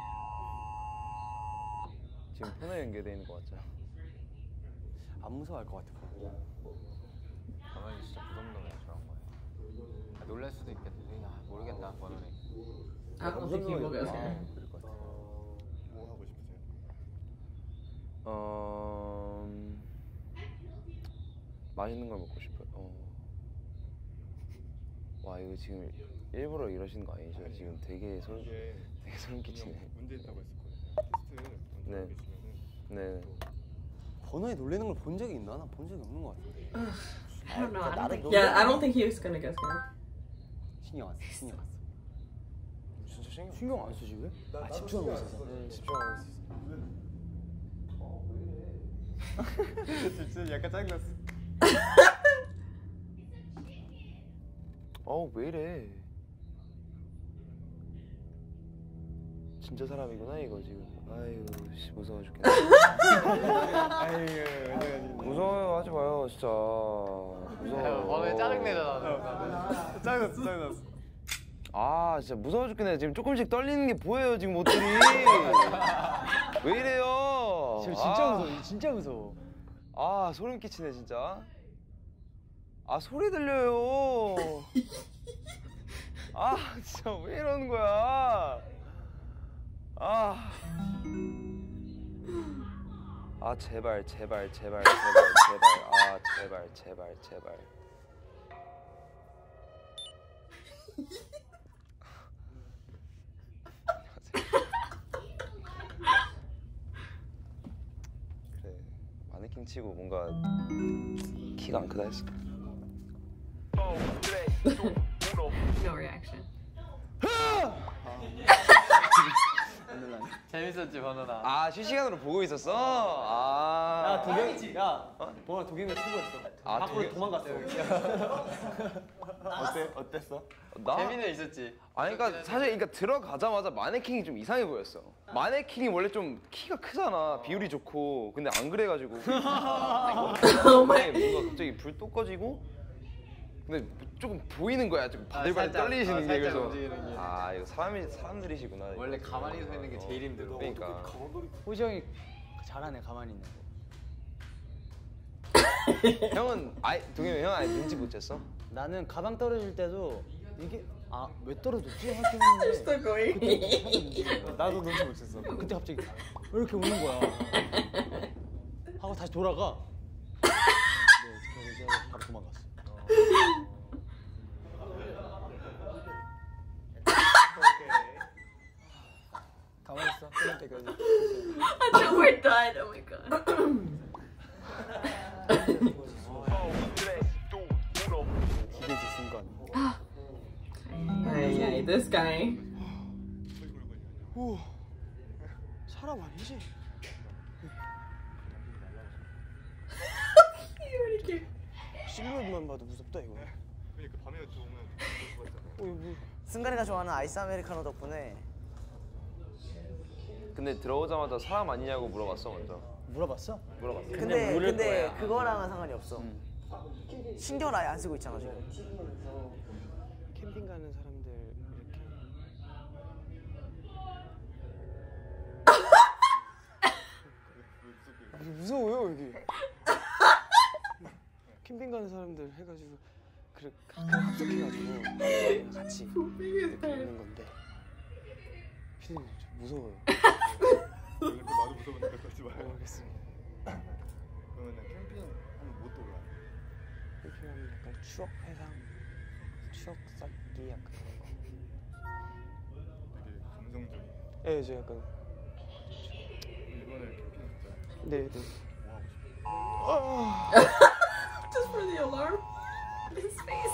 지금 폰에 연결돼 있는 것 같죠? 안 무서워할 것 같아. 번원이 진짜 무덤덤해 저런 거에. 놀랄 수도 있겠다. 모르겠다 번원이. I don't think he will go scared. 그럴 것 같아. 뭐 하고 싶으세요? 맛있는 걸 먹고 싶어요. 와 이거 지금 일부러 이러시는 거 아니죠? 지금 되게 소름 끼치네. 문제 있다고 했을 거예요. 테스트 먼저 네. 계시면은 네. 번호에 놀래는 걸 본 적이 있나? 나 본 적이 없는 것 같은데. I don't know. I don't think. Yeah, I don't think he was gonna go scared. 신경 안 써. 진짜 신경 안 쓰지 왜? 아 집중하고 있어서. 집중하고 있어. 진짜 약간 짜증났어. 왜 이래? 진짜 사람이구나 이거 지금. 아이고 씨 무서워 죽겠네. 아이고 무서워하지 마요 진짜. 무서워. 번원이 짜증내잖아. 짜증났어. 아 진짜 무서워 죽겠네. 지금 조금씩 떨리는 게 보여요 지금 옷들이. 왜 이래요? 저 진짜 무서워. 진짜 무서워. 아 소름 끼치네 진짜. 아 소리 들려요. 아 진짜 왜 이러는 거야? 아 제발. 아 제발. 그래 마네킹 치고 뭔가 키가 안 크다 했어. No reaction. 재밌었지 번원아. 아 실시간으로 보고 있었어? 아. 도겸이 야 번호 도겸이 수고했어. 아, 밖으로 도망갔어. 어땠어? 나? 재미는 있었지. 아니 그러니까 사실 들어가자마자 마네킹이 좀 이상해 보였어. 마네킹이 원래 좀 키가 크잖아. 비율이 좋고. 근데 안 그래가지고. 뭔가 갑자기 불 또 꺼지고. 근데 조금 보이는 거야. 좀 바들바들 살짝, 떨리시는 게. 살짝 그래서 움직이는 게. 아 이거 사람들이시구나. 원래 가만히 서 있는 게 제일 힘들어. 그러니까. 호시 형이 잘하네 가만히 있는 거. 형은 동현이 형 아예 눈치 못 챘어? 나는 가방 떨어질 때도 이게 왜 떨어졌지? 하긴 했는데 Still going. 나도 눈치 못 챘어. 그때 갑자기 왜 이렇게 오는 거야? 하고 다시 돌아가. 네, 그래서 바로 도망갔어. 가만히 있어. 끝날 때까지. I thought we're done. Oh my god. 기대지 순간. Yeah, this guy. 오, 사람 아니지? 앞에만 봐도 무섭다 이거. 그러니까 밤에 들어오면 좋을 것 같잖아. 승관이가 좋아하는 아이스 아메리카노 덕분에. 근데 들어오자마자 사람 아니냐고 물어봤어 먼저. 물어봤어? 물어봤어. 근데 그거랑은 상관이 없어. 신경을 아예 안 쓰고 있잖아 지금. 캠핑 가는 사람들 이렇게. 무서워요 여기. 캠핑 가는 사람들 해가지고 그래 합숙해가지고 같이 있는 건데. 피디님 좀 무서워요. 나도 무서우니까 그러지 마요. 알겠습니다. 그러면 캠핑하면 뭐 또 올라요? 캠핑하면 약간 추억 회상, 추억 쌓기 약간 그런 거. 되게 감성적인. 네, 저 약간. 이번에 캠핑 갔잖아요. 네. 뭐 하고 싶어요? Just for the alarm. His face.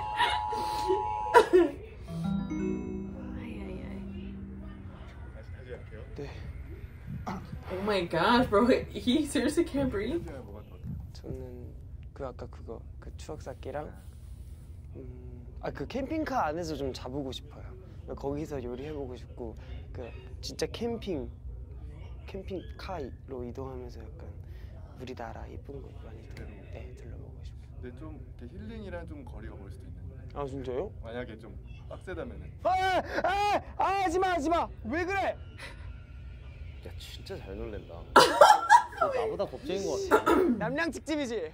다시 할게요. 네. Oh my gosh, bro. He seriously can't breathe. 뭐가 더? 저는 그 아까 그거 그 추억 쌓기랑 그 캠핑카 안에서 좀 자보고 싶어요. 거기서 요리해보고 싶고 그 진짜 캠핑카로 이동하면서 약간 우리나라 예쁜 곳 많이 들러보고 싶어요. 근데 좀 이렇게 힐링이랑 좀 거리가 멀 수도 있는 거예요. 아 진짜요? 만약에 좀 빡세다면은. 하지마 왜 그래? 야 진짜 잘 놀랜다. 나보다 겁쟁인 것 같아. 남양 직집이지.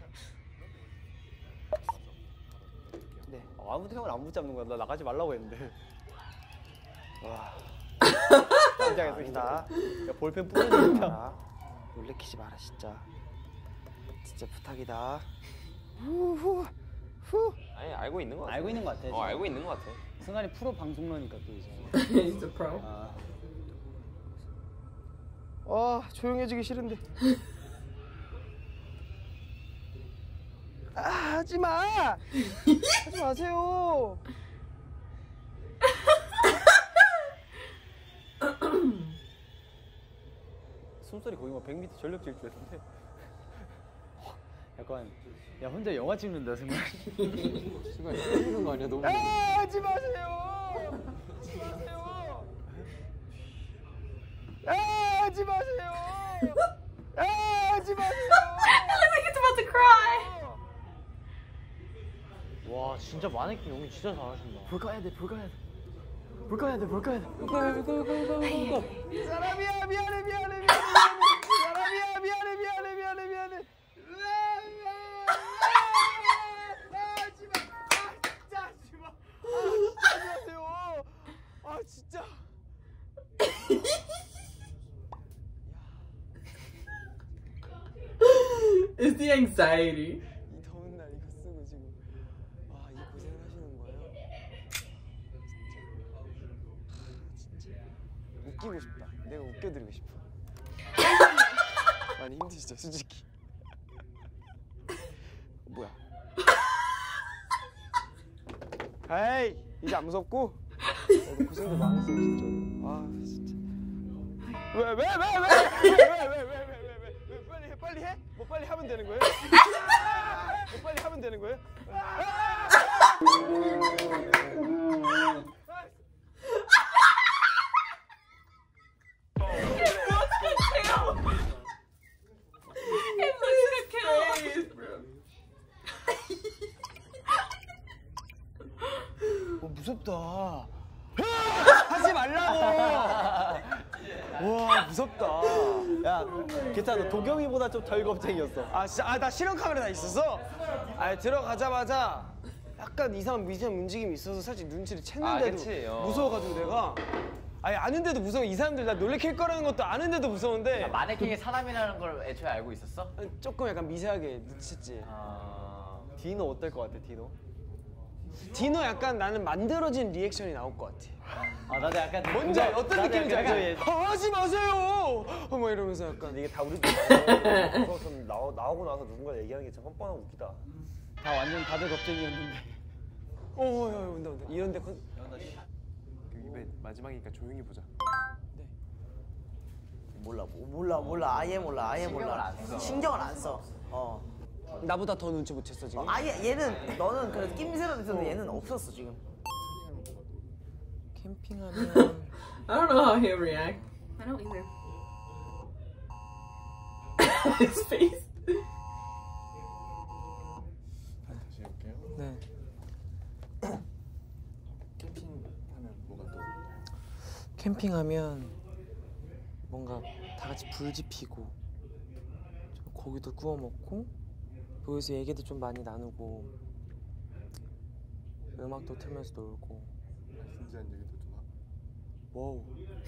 네. 아무 생각을 안 붙잡는 거야. 나 나가지 말라고 했는데. 와. 긴장했습니다. 야 볼펜 뿌리니까. 놀래키지 마라 진짜. 진짜 부탁이다. 후. 아니 알고 있는 거 같아. 알고 있는 것 같아. 알고 있는 거 같아. 승관이 프로 방송러니까 또 이제. He's a pro. 조용해지기 싫은데. 하지 마세요. 숨소리 거의 뭐 100m 전력 질주였는데. 약간 야 혼자 영화 찍는다 승관. 순간 때리는 거 아니야 너무. 하지 마세요. 하지 마세요. I look like it's about to cry. 와 진짜 마네킹 연기 진짜 잘하신다. 볼까야 돼. 사람이야 미안해. 사람이야 미안해. 진짜. It's the anxiety. 이 더운 날 이거 쓰고 지금 이 고생을 하시는 거예요? 진짜 웃기고 싶다. 내가 웃겨드리고 싶어. 많이 힘드시죠, 솔직히. 뭐야? 에이, 이제 안 무섭고. 너도 고생도 많았어, 진짜. 왜? 빨리 해? 뭐 빨리 하면 되는 거예요? 뭐 빨리 하면 되는 거예요? It looks like a kill. 무섭다. 하지 말라고. 와 무섭다. 야 괜찮아. 도경이보다 좀 덜 겁쟁이였어. 진짜 나 실험 카메라 다 있었어. 들어가자마자 약간 이상한 움직임이 있어서 살짝 눈치를 챘는데도 그치? 무서워가지고 내가 아는데도 무서워. 이 사람들 나 놀래킬 거라는 것도 아는데도 무서운데 마네킹이 사람이라는 걸 애초에 알고 있었어? 조금 약간 미세하게 눈치챘지. 디노 어떨 것 같아 디노? 디노 약간 나는 만들어진 리액션이 나올 것 같아. 나도 약간 뭔지 어떤 느낌인지 알지? 하지 마세요. 막 이러면서 약간 이게 다 우리 나오고 나서 누군가 얘기하는 게 참 뻔뻔하고 웃기다. 다 완전 다들 겁쟁이였는데. 야, 온다. 이런데 입에 마지막이니까 조용히 보자. 몰라. 아예 몰라. 신경을 안 써. 신경을 안 써. 나보다 더 눈치 못 챘어 지금. 아예 얘는 너는 그래도 낌새라도 있었는데 얘는 없었어 지금. 캠핑하면 I don't know how he'll react. I don't either. His face. 다시 할게요. 네. 캠핑하면 뭐가 또? 캠핑하면 뭔가 다 같이 불 지피고 좀 고기도 구워 먹고 거기서 얘기도 좀 많이 나누고 음악도 틀면서 놀고. 진지한 얘기도 좀 하고. 와우.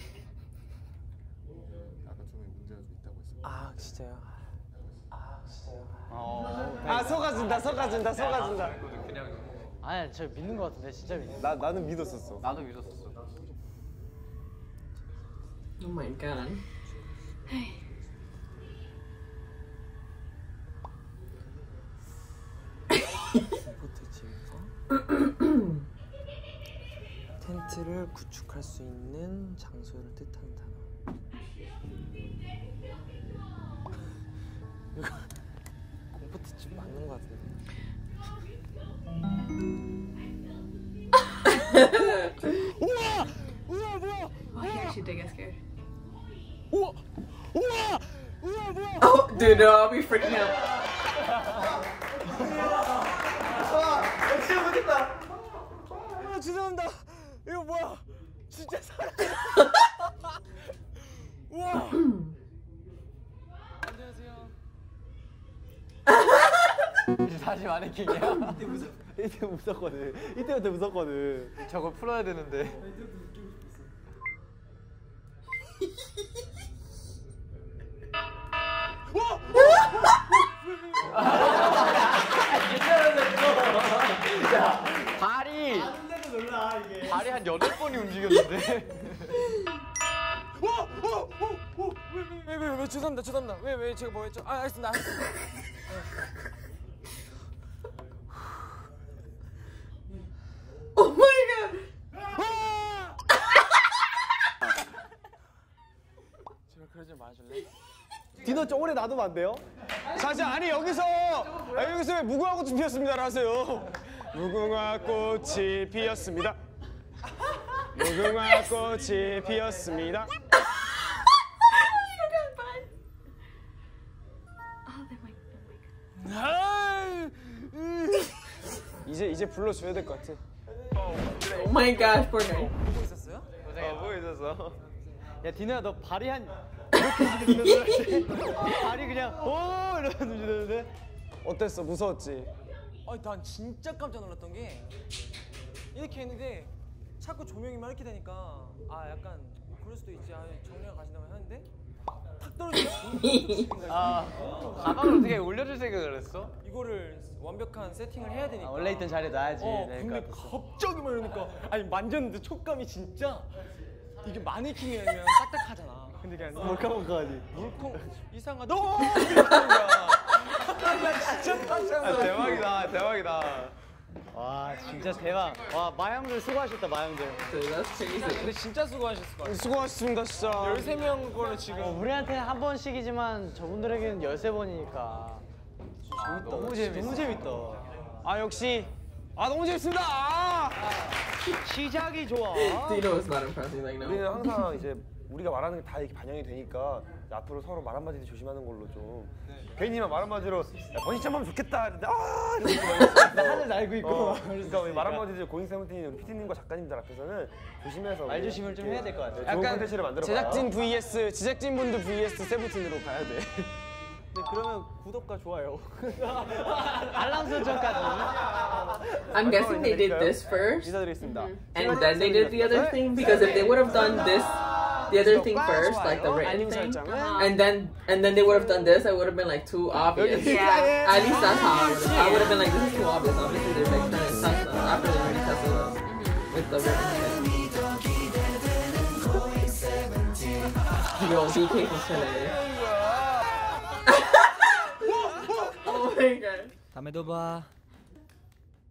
아까 좀 문제가 좀 있다고 했어. 아 진짜요? 아 진짜요? 속아준다. 아니 저 믿는 거 같은데 진짜 믿는. 나는 믿었었어. 나도 믿었었어. Oh my god. 포트집에서 텐트를 구축할 수 있는 장소를 뜻하는 단어. 이거 공포트집 맞는 것 같은데. 우와 뭐야? Oh, he actually did get scared. 우와 뭐야? Oh, dude, no, I'll be freaking out. 아 죄송합니다. 이거 뭐야? 진짜 사람. 우와. 안녕하세요. 이제 다시 마네킹이야? 이때 무섭거든. 이때부터 무섭거든. 저거 풀어야 되는데. 발이 한 8번이 움직였는데. 왜 죄송합니다. 왜 제가 뭐 했죠? 아 알겠습니다. Oh my god. 제발 그러지 마실래? 디너 좀 오래 놔두면 안 돼요? 사실 아니 여기서 왜 무궁화 꽃이 피었습니다를 하세요. 무궁화 꽃이 피었습니다. 무궁화 꽃이 피었습니다. 이제 불러줘야 될 것 같아. Oh my gosh, poor guy. 보고 있었어요? 보고 있었어. 야 디노야 너 발이 한 이렇게 움직이는데 발이 그냥 오 이러면서 움직이는데. 어땠어? 무서웠지? 아니 난 진짜 깜짝 놀랐던 게 이렇게 했는데 자꾸 조명이 막 이렇게 되니까 아 약간 뭐 그럴 수도 있지. 아 정리가 가신다고 하는데 탁 떨어지네. 아 가방을 어떻게 올려줄 생각을 했어? 이거를 완벽한 세팅을 해야 되니까. 원래 있던 자리에 놔야지. 근데 갑자기 막 이러니까 아니 만졌는데 촉감이 진짜 이게 마네킹이라면 딱딱하잖아. 근데 그냥 몰캉몰캉하지. 물컹 이상하다. 이러는 거야. 진짜 깜짝 놀랐어. 대박이다. 와 진짜 대박. 와 마양들 수고하셨다 마양들. Dude, that's crazy. 근데 진짜 수고하셨을 거야. 수고하셨습니다 진짜. 13명 거는 지금 우리한테는 한 번씩이지만 저분들에게는 13번이니까. 너무 재밌다. 아 역시 너무 재밌습니다. 시작이 좋아. Dino is not impressing like no. 우리는 항상 이제 우리가 말하는 게 다 이렇게 반영이 되니까 앞으로 서로 말 한마디 조심하는 걸로 좀. 괜히만 말 한마디로 번시점 하면 좋겠다. 이러는데 하늘 날고 있고. 그러니까 우리 말 한마디로 고잉 세븐틴 우리 PD님과 작가님들 앞에서는 조심해서 말 조심을 좀 해야 될 것 같아. 좋은 콘텐츠를 만들어 봐요. 제작진 vs 제작진분들 vs 세븐틴으로 가야 돼. 네, 그러면 구독과 좋아요. 알람 설정까지. I'm guessing they did this first, 인사드리겠습니다. and then they did the other thing, because if they would have done this, the other thing first, like the written 알림 thing, 설정은 and then they would have done this, it would have been like too obvious. Yeah. At least that's how I would have been like, this is too obvious. Obviously, they're like trying to test us after they already tested us with the written thing. Yo, BK was today. Oh my god. 다음에도 봐.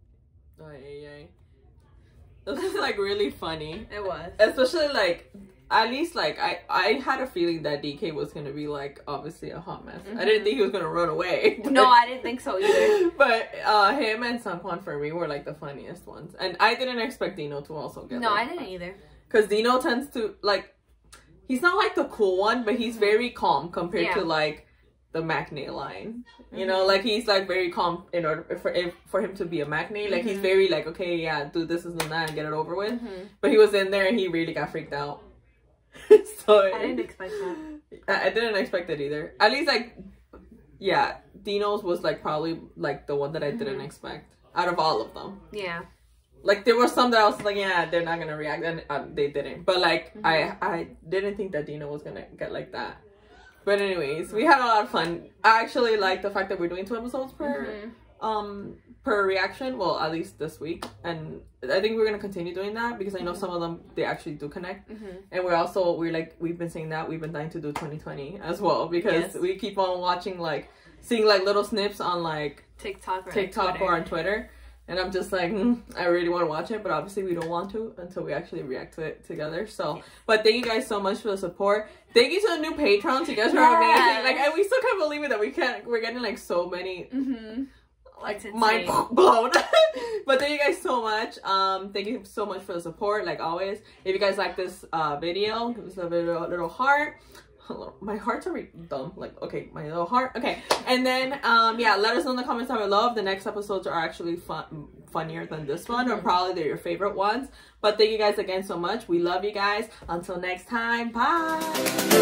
Oh, yeah, yeah. This was like really funny. It was. Especially like at least like I had a feeling that DK was gonna be like obviously a hot mess. I didn't think he was gonna run away. No, I didn't think so either. But him and Sungkwan for me were like the funniest ones, and I didn't expect Dino to also get. No, like, I didn't either. Because Dino tends to like, he's not like the cool one, but he's very calm compared to like the Maknae line. You know, like he's like very calm in order for him to be a Maknae. Like he's very like, okay, yeah, do this and that and get it over with. But he was in there and he really got freaked out. So I didn't expect that. I didn't expect it either. At least like, yeah, Dino's was like probably like the one that I didn't expect out of all of them. Yeah. Like there were some that I was like, yeah, they're not gonna react, and they didn't. But like I didn't think that Dino was gonna get like that. But anyways, we had a lot of fun. I actually like the fact that we're doing 2 episodes per reaction. Well, at least this week, and I think we're gonna continue doing that because I know some of them they actually do connect. And we've been saying that we've been dying to do 2020 as well because we keep on watching seeing little snips on TikTok or on Twitter. And I'm just like, I really want to watch it, but obviously we don't want to until we actually react to it together. So, but thank you guys so much for the support. Thank you to the new patrons. You guys are amazing. Like, and we still can't believe it that we're getting like so many, mind blown. But thank you guys so much. Thank you so much for the support. Like always, if you guys like this video, give us a little heart. My heart's already dumb. Like, okay, my little heart. Okay, and then yeah, let us know in the comments down below if the next episodes are actually funnier than this one, or probably they're your favorite ones. But thank you guys again so much. We love you guys. Until next time, bye.